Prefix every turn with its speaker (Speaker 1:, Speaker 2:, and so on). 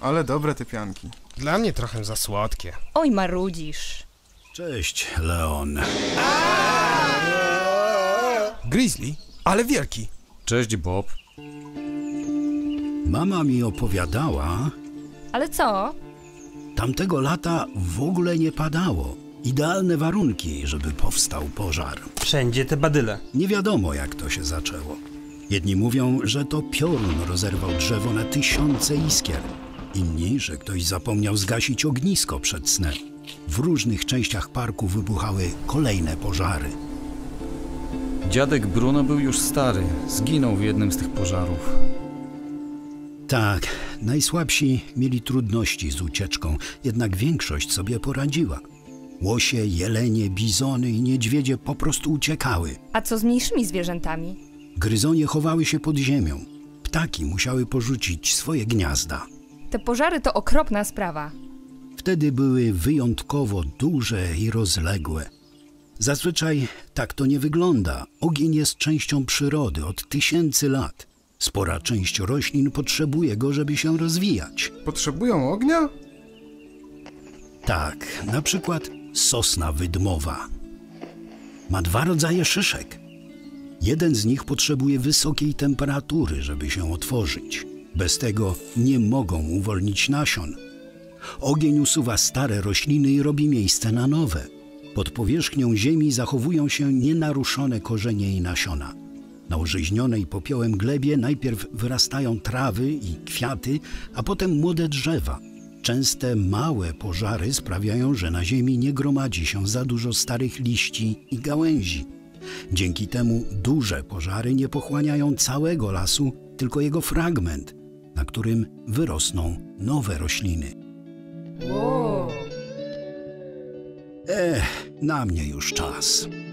Speaker 1: Ale dobre te pianki.
Speaker 2: Dla mnie trochę za słodkie.
Speaker 3: Oj, marudzisz.
Speaker 4: Cześć, Leon.
Speaker 2: Grizzly, ale wielki.
Speaker 5: Cześć, Bob.
Speaker 4: Mama mi opowiadała,
Speaker 3: Ale co?
Speaker 4: tamtego lata w ogóle nie padało. Idealne warunki, żeby powstał pożar.
Speaker 6: Wszędzie te badyle.
Speaker 4: Nie wiadomo, jak to się zaczęło. Jedni mówią, że to piorun rozerwał drzewo na tysiące iskier. Inni, że ktoś zapomniał zgasić ognisko przed snem. W różnych częściach parku wybuchały kolejne pożary.
Speaker 5: Dziadek Bruno był już stary. Zginął w jednym z tych pożarów.
Speaker 4: Tak, najsłabsi mieli trudności z ucieczką, jednak większość sobie poradziła. Łosie, jelenie, bizony i niedźwiedzie po prostu uciekały.
Speaker 3: A co z mniejszymi zwierzętami?
Speaker 4: Gryzonie chowały się pod ziemią. Ptaki musiały porzucić swoje gniazda.
Speaker 3: Te pożary to okropna sprawa.
Speaker 4: Wtedy były wyjątkowo duże i rozległe. Zazwyczaj tak to nie wygląda. Ogień jest częścią przyrody od tysięcy lat. Spora część roślin potrzebuje go, żeby się rozwijać.
Speaker 1: Potrzebują ognia?
Speaker 4: Tak, na przykład sosna wydmowa. Ma 2 rodzaje szyszek. Jeden z nich potrzebuje wysokiej temperatury, żeby się otworzyć. Bez tego nie mogą uwolnić nasion. Ogień usuwa stare rośliny i robi miejsce na nowe. Pod powierzchnią ziemi zachowują się nienaruszone korzenie i nasiona. Na użyźnionej popiołem glebie najpierw wyrastają trawy i kwiaty, a potem młode drzewa. Częste małe pożary sprawiają, że na ziemi nie gromadzi się za dużo starych liści i gałęzi. Dzięki temu duże pożary nie pochłaniają całego lasu, tylko jego fragment, na którym wyrosną nowe rośliny.
Speaker 3: Wow.
Speaker 4: Na mnie już czas.